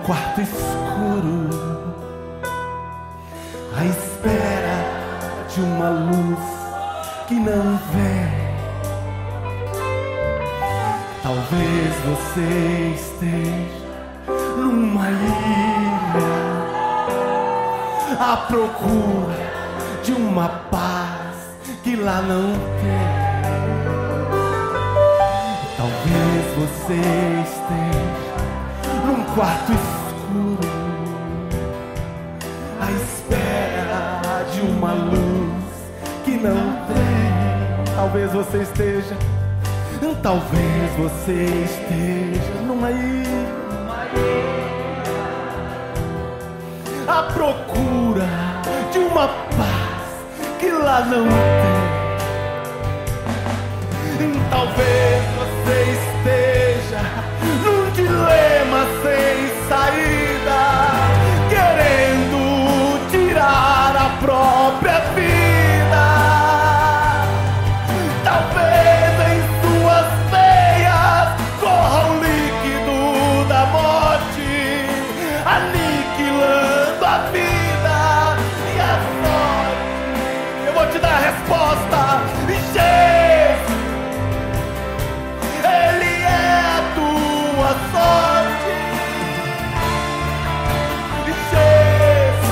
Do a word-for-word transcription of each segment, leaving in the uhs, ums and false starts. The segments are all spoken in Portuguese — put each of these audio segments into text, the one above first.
quarto escuro, à espera de uma luz que não vem. Talvez você esteja numa ilha à procura de uma paz que lá não tem. Talvez você esteja num quarto escuro, à espera de uma luz que não tem. Talvez você esteja, talvez você esteja numa ilha à procura de uma paz que lá não tem. Talvez você esteja num dilema sem saída, querendo tirar a própria vida. Talvez em suas veias corra o líquido da morte, aniquilando a vida e a sorte. Eu vou te dar a resposta. Jesus, Ele é a tua sorte. Jesus,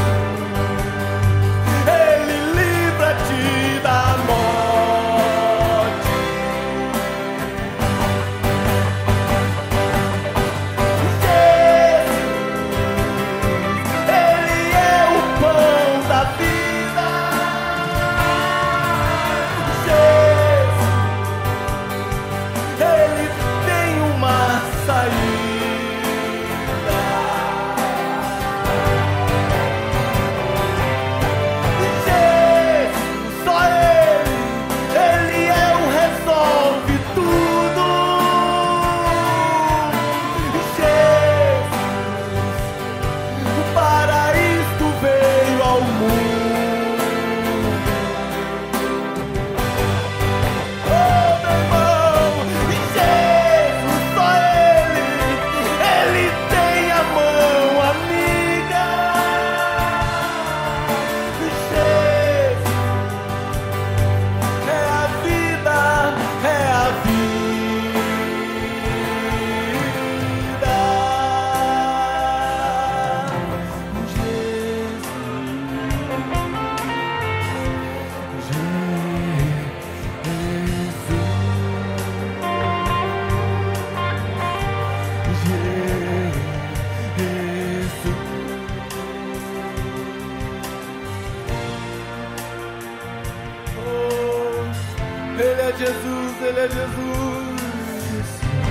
Ele livra-te da morte. Jesus, Ele é o pão da vida. Jesus, Ele tem uma saída. Jesus, só Ele, Ele é o resolve tudo. Jesus, para isto veio ao mundo. Oh, meu irmão, Jesus, só Ele, Ele tem a mão amiga. Jesus, é a vida, é a vida. Oh, Ele é Jesus, Ele é Jesus.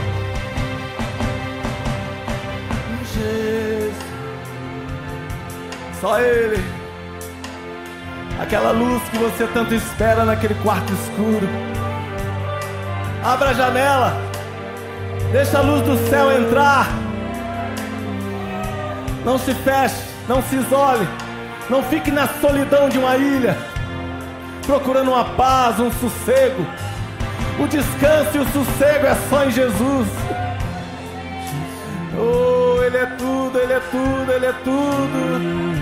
Jesus, só Ele, aquela luz que você tanto espera naquele quarto escuro. Abra a janela, deixa a luz do céu entrar. Não se feche, não se isole, não fique na solidão de uma ilha, procurando uma paz, um sossego. O descanso e o sossego é só em Jesus. Oh, Ele é tudo, Ele é tudo, Ele é tudo.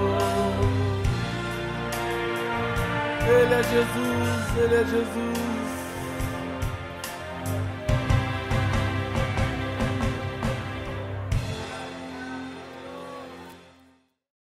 Ele é Jesus, Ele é Jesus.